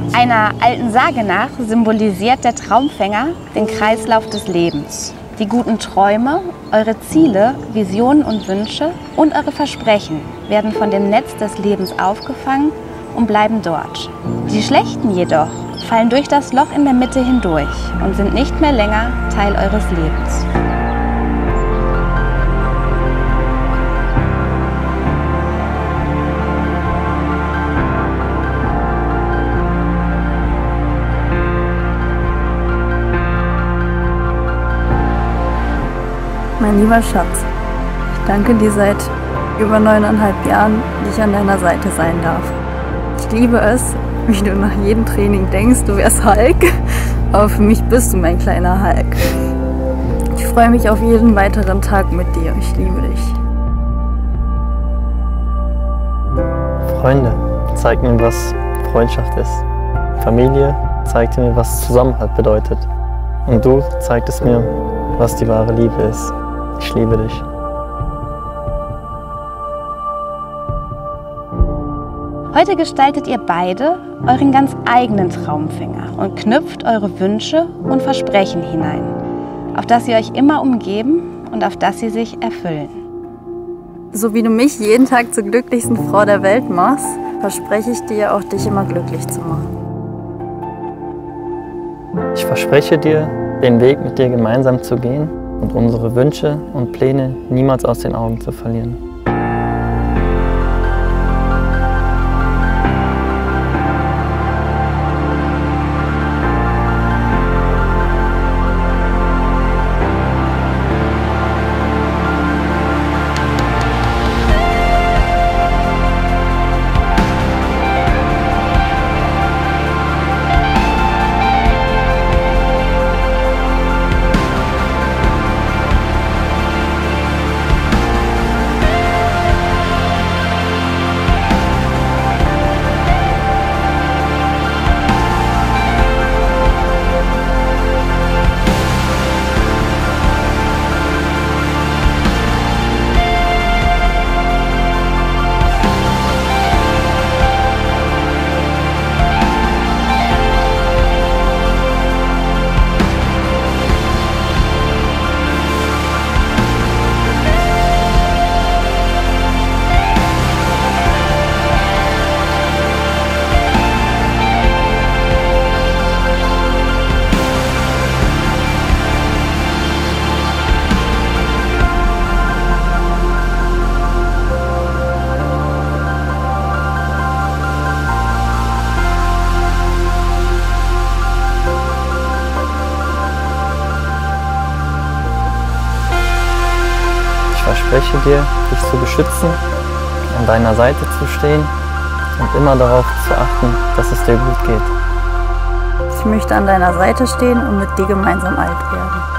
Einer alten Sage nach symbolisiert der Traumfänger den Kreislauf des Lebens. Die guten Träume, eure Ziele, Visionen und Wünsche und eure Versprechen werden von dem Netz des Lebens aufgefangen und bleiben dort. Die schlechten jedoch fallen durch das Loch in der Mitte hindurch und sind nicht mehr länger Teil eures Lebens. Mein lieber Schatz, ich danke dir seit über 9,5 Jahren, dass ich an deiner Seite sein darf. Ich liebe es, wie du nach jedem Training denkst, du wärst Hulk, aber für mich bist du mein kleiner Hulk. Ich freue mich auf jeden weiteren Tag mit dir. Ich liebe dich. Freunde zeigten mir, was Freundschaft ist. Familie zeigte mir, was Zusammenhalt bedeutet. Und du zeigtest mir, was die wahre Liebe ist. Ich liebe dich. Heute gestaltet ihr beide euren ganz eigenen Traumfänger und knüpft eure Wünsche und Versprechen hinein, auf das sie euch immer umgeben und auf das sie sich erfüllen. So wie du mich jeden Tag zur glücklichsten Frau der Welt machst, verspreche ich dir auch, dich immer glücklich zu machen. Ich verspreche dir, den Weg mit dir gemeinsam zu gehen und unsere Wünsche und Pläne niemals aus den Augen zu verlieren. Ich verspreche dir, dich zu beschützen, an deiner Seite zu stehen und immer darauf zu achten, dass es dir gut geht. Ich möchte an deiner Seite stehen und mit dir gemeinsam alt werden.